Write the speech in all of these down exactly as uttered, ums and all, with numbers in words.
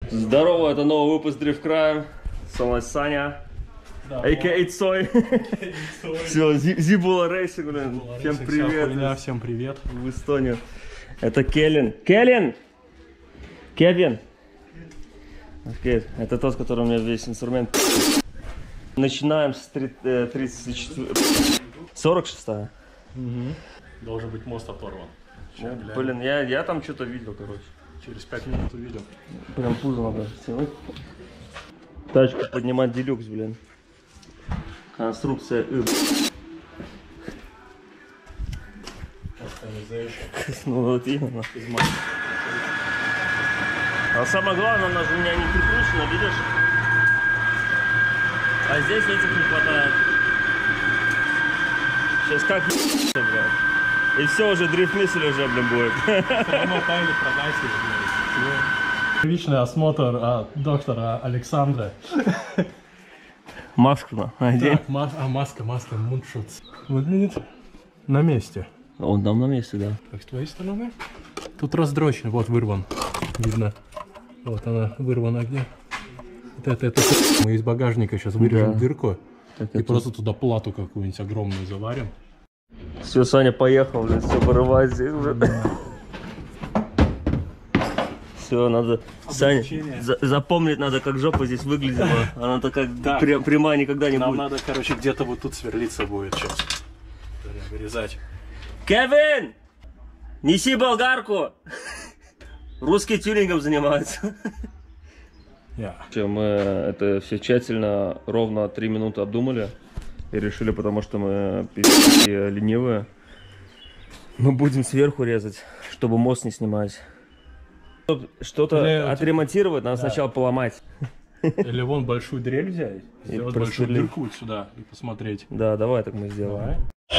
Здорово, это новый выпуск Drift Crime. Со мной Саня, а ка а. Цой. Все, Зибула Рейсинг, блин. Всем привет. Всем привет. В Эстонию. Это Келлин. Келлин! Кевин! Окей, это тот, который у меня весь инструмент. Начинаем с тридцать четвёртого. сорок шестая. Угу. Должен быть мост оторван. Ну, блин, я, я там что-то видел, короче. Через пять минут увидел. Прям пузо надо стянуть. Тачку поднимать делюкс, блин. Конструкция И. Ну вот именно. А самое главное, она же у меня не прикручена, видишь? А здесь этих не хватает. Сейчас как блядь. И все, уже дрифт-мисель уже, блин, будет. Все равно тайны продайте, блядь. Первичный осмотр от доктора Александра. Маску надень. Так, мас а маска, маска, мундшутс. Выглядит на месте. Он там на месте, да. Как с твоей стороны? Тут раздрочен, вот вырван. Видно. Вот она вырвана где. Вот это, это мы из багажника сейчас вырежем, да, дырку. Так и это... просто туда плату какую-нибудь огромную заварим. Все, Саня поехал, блин, все порывать здесь уже. Все, надо, Саня, за запомнить надо, как жопа здесь выглядела. Она такая да. прям, прямая никогда не Нам будет. Нам надо, короче, где-то вот тут сверлиться будет сейчас. Вырезать. Кевин! Неси болгарку! Русский тюнингом занимается. Yeah. Мы это все тщательно, ровно три минуты обдумали. И решили, потому что мы пи***ки ленивые. Мы будем сверху резать, чтобы мост не снимать. Что-то отремонтировать, надо да. сначала поломать. Или вон большую дрель взять, сделать большую дырку сюда и посмотреть. Да, давай так мы сделаем.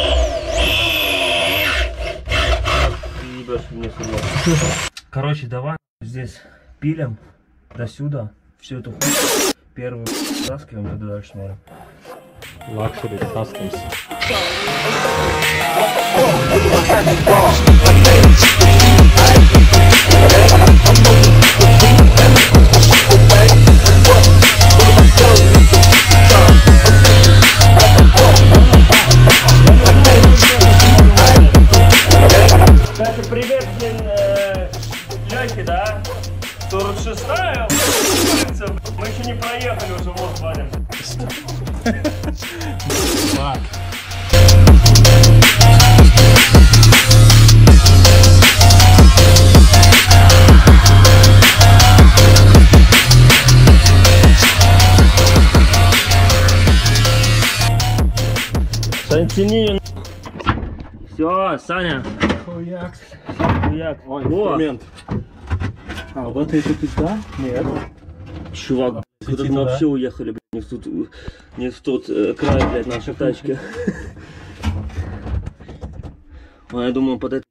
Короче, давай здесь пилим до сюда, всю эту хуйню. Первую таскиваем, и дальше смотрим. Luxury Customs. Кстати, привет, блин, э, Лёхе, да? сорок шестая улица, мы еще не проехали, уже вот валим. Fuck. Саня, тяни. Все, Саня. Хуяк. Хуяк. Ой, инструмент. А, вот это туда? Нет. Чувак, куда мы вообще уехали, блядь, не в тот, не в тот э, край, блядь, нашей тачки. А я думаю, под это...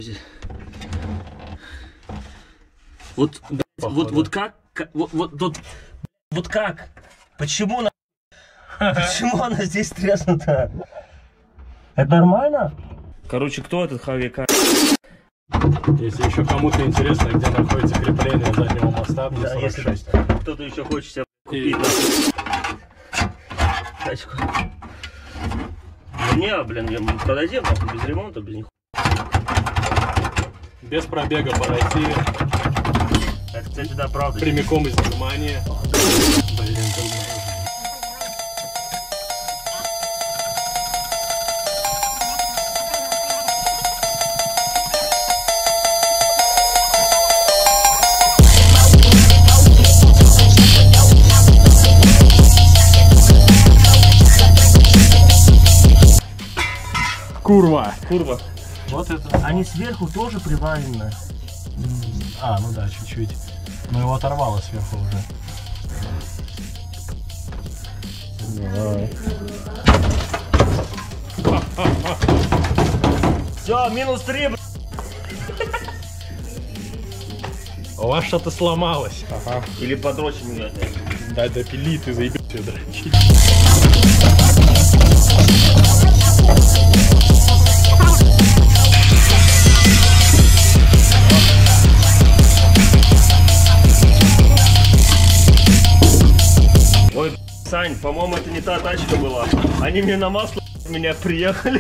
Вот, блядь, вот, вот как, вот, вот, вот, вот как? Почему она, почему она здесь треснута? Это нормально? Короче, кто этот Хавика? Если еще кому-то интересно, где находится крепление заднего моста, да, если кто-то еще хочет себе купить и... тачку. Не, блин, продадим, без ремонта, без них. Без пробега по России. Это, кстати, да, правда. Прямиком из Германии. Блин, Курва. Курва. Вот это. Они сверху тоже привалены. А, ну да, чуть-чуть. Но его оторвало сверху уже. Давай. Все, минус три. У вас что-то сломалось. Ага. Или подрочим. Да, допили, ты заебешься дрочить. Сань, по-моему, это не та тачка была. Они мне на масло меня приехали.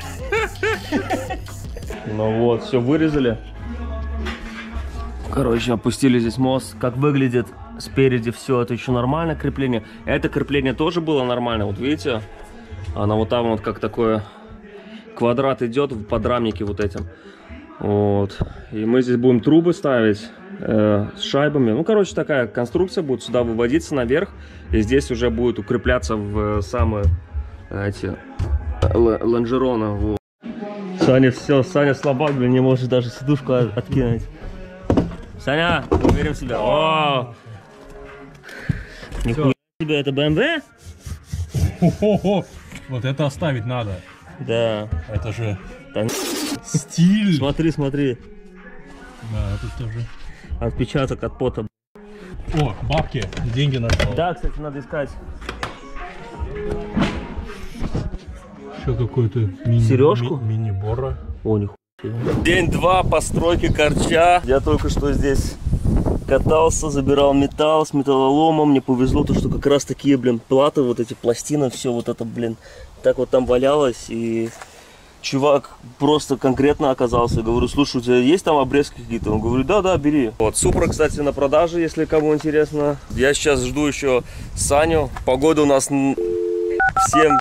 Ну вот, все вырезали. Короче, опустили здесь мост. Как выглядит спереди все, это еще нормально крепление. Это крепление тоже было нормально. Вот видите, она вот там вот как такое квадрат идет в подрамнике вот этим. Вот. И мы здесь будем трубы ставить э, с шайбами. Ну, короче, такая конструкция будет сюда выводиться наверх. И здесь уже будет укрепляться в самые эти лонжероны. Вот. Саня, все, Саня слабак, блин, не может даже сидушку откинуть. Саня, уверен в себя. О! Нихуя себе, это бэ эм вэ? Хо-хо-хо. Вот это оставить надо. Да. Это же да. Стиль. Смотри, смотри. Да, это тоже. Отпечаток от пота. О, бабки, деньги нашел. Да, кстати, надо искать. Еще какой-то мини... Сережку? Ми мини-бора. О, нихуя. День два постройки корча. Я только что здесь катался, забирал металл с металлоломом. Мне повезло, то, что как раз такие, блин, платы, вот эти пластины, все вот это, блин, так вот там валялось. И чувак просто конкретно оказался. Я говорю, слушай, у тебя есть там обрезки какие-то? Он говорит, да, да, бери. Вот, Супра, кстати, на продаже, если кому интересно. Я сейчас жду еще Саню. Погода у нас всем...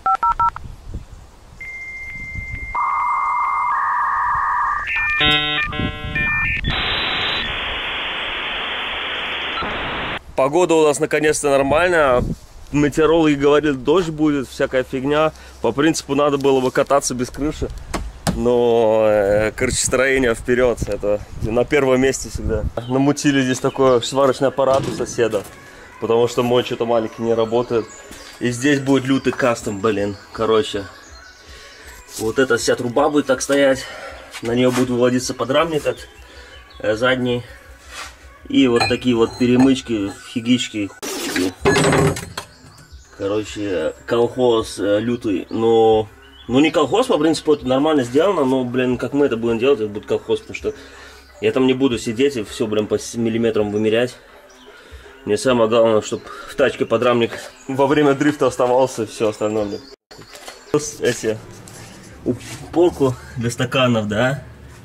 Погода у нас наконец-то нормальная. Метеорологи говорили, дождь будет, всякая фигня. По принципу надо было бы кататься без крыши. Но э, корчестроение вперед. Это на первом месте всегда. Намутили здесь такой сварочный аппарат у соседа. Потому что мой что-то маленький не работает. И здесь будет лютый кастом, блин. Короче. Вот эта вся труба будет так стоять. На нее будет выводиться подрамник от э, задней. И вот такие вот перемычки, фигички. Короче, колхоз э, лютый. Но, ну не колхоз, по принципу это нормально сделано. Но, блин, как мы это будем делать, это будет колхоз. Потому что я там не буду сидеть и все, блин, по миллиметрам вымерять. Мне самое главное, чтобы в тачке подрамник во время дрифта оставался и все остальное, блин. Эти, полку для стаканов, да?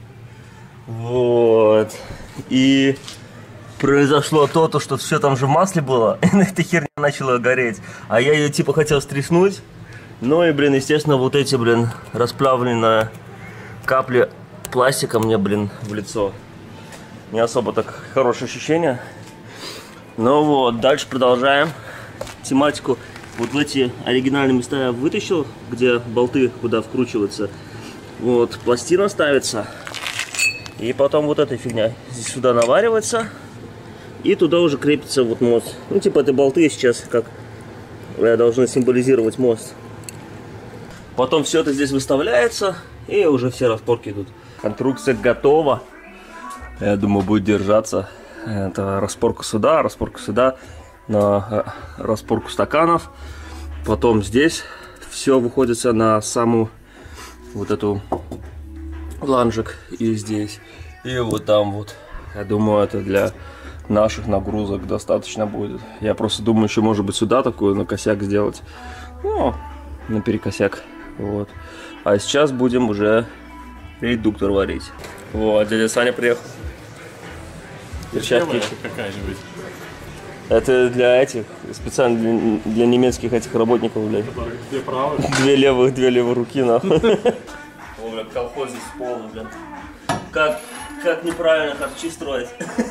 Вот. И... произошло то, то, что все там же в масле было, и эта херня начала гореть. А я ее типа хотел стряхнуть. Ну и, блин, естественно, вот эти, блин, расплавленные капли пластика мне, блин, в лицо. Не особо так хорошее ощущение. Ну вот, дальше продолжаем тематику. Вот в эти оригинальные места я вытащил, где болты куда вкручиваются. Вот, пластина ставится. И потом вот эта фигня здесь сюда наваривается. И туда уже крепится вот мост. Ну, типа, это болты сейчас как должны символизировать мост. Потом все это здесь выставляется, и уже все распорки идут. Конструкция готова. Я думаю, будет держаться. Это распорка сюда, распорка сюда, на распорку стаканов. Потом здесь все выходится на саму вот эту ланжик и здесь. И вот там вот. Я думаю, это для наших нагрузок достаточно будет. Я просто думаю, еще может быть сюда такую на косяк сделать. Ну, на перекосяк. Вот. А сейчас будем уже редуктор варить. Вот, дядя Саня приехал. Перчатки какая-нибудь. Это для этих, специально для, для немецких этих работников, блядь. Две правых? Две левых, две левых руки, нахуй. О, блядь, колхоз здесь полный, блядь. Как, как неправильно харчи строить.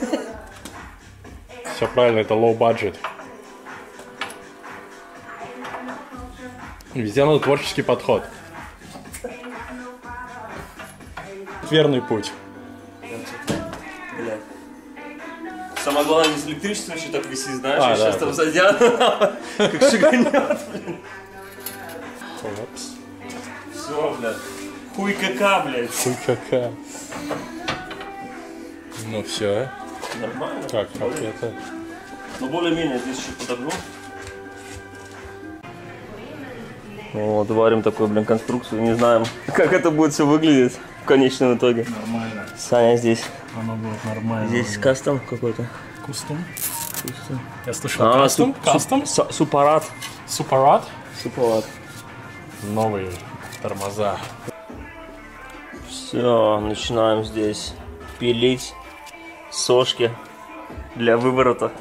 Все правильно, это low budget. Везде надо творческий подход. Верный путь. Блядь. Самое главное, здесь электричество еще так висит, знаешь, а, да, сейчас да, там задят, как шагнет, блин. Все, блядь. Хуй кака, блядь. Хуй кака. Ну все. Нормально. Как, как это? Ну более-менее здесь еще подогну. Вот, варим такую, блин, конструкцию. Не знаем, как это будет все выглядеть в конечном итоге. Нормально. Саня здесь. Оно будет нормально. Здесь кастом какой-то. Кустом? Кустом. Я слышал, А, кастом? Суп, кастом? Суп, супарат. Суперат? Суперат. Новые тормоза. Все, начинаем здесь пилить сошки для выворота.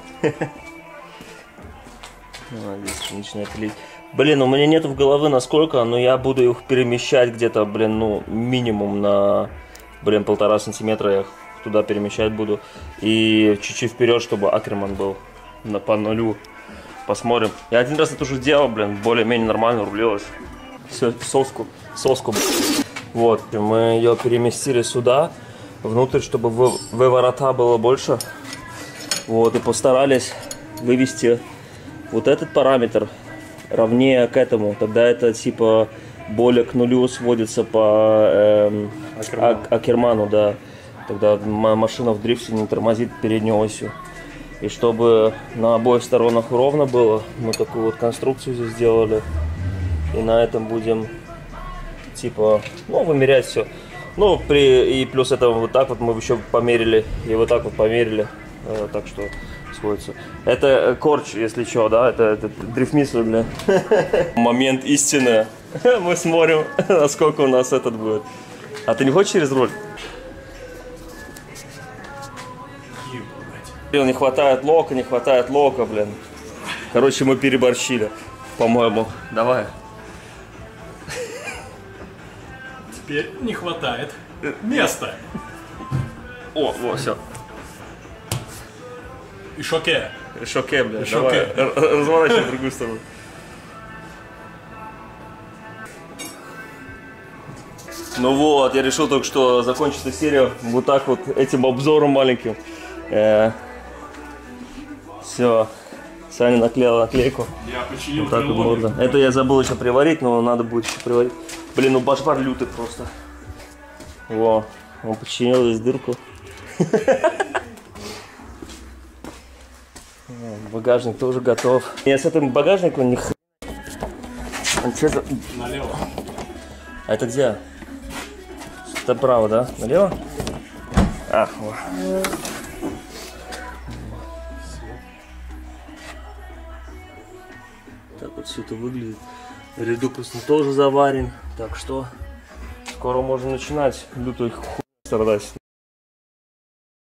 Здесь начинает пилить. Блин, у меня нет в головы насколько, но я буду их перемещать где-то, блин, ну, минимум на, блин, полтора сантиметра я их туда перемещать буду. И чуть-чуть вперед, чтобы Акерман был на, по нулю. Посмотрим. Я один раз это уже делал, блин, более-менее нормально рулилось. Все, соску, соску. Вот, мы ее переместили сюда, внутрь, чтобы вы, выворота было больше. Вот, и постарались вывести вот этот параметр равнее к этому. Тогда это типа более к нулю сводится по эм, Акерману. А, Акерману, да. Тогда машина в дрифте не тормозит передней осью. И чтобы на обоих сторонах ровно было, мы такую вот конструкцию здесь сделали. И на этом будем типа, ну, вымерять все. Ну, при, и плюс это вот так вот мы еще померили, и вот так вот померили. Э, так что сходится. Это корч, если что, да, это, это дрифт-миссер, бля. Момент истины. Мы смотрим, насколько у нас этот будет. А ты не хочешь через руль? Не хватает лока, не хватает лока, блин. Короче, мы переборщили, по-моему. Давай. Теперь не хватает места. О, вот, все. И шоке. И шоке, бля. И давай, шоке. Разворачивай в другую сторону. Ну вот, я решил только что закончить эту серию вот так вот, этим обзором маленьким. Э -э Все, Саня наклеила наклейку. Я починил вот так вот можно. Это я забыл еще приварить, но надо будет еще приварить. Блин, ну башбар лютый просто. Во, он починил здесь дырку. Багажник тоже готов. Я с этим багажником ни хрена. Налево. А это где? Это право, да? Налево? А, вот. Так вот все это выглядит. Редукс тоже заварен. Так что скоро можно начинать лютую хуй страдать.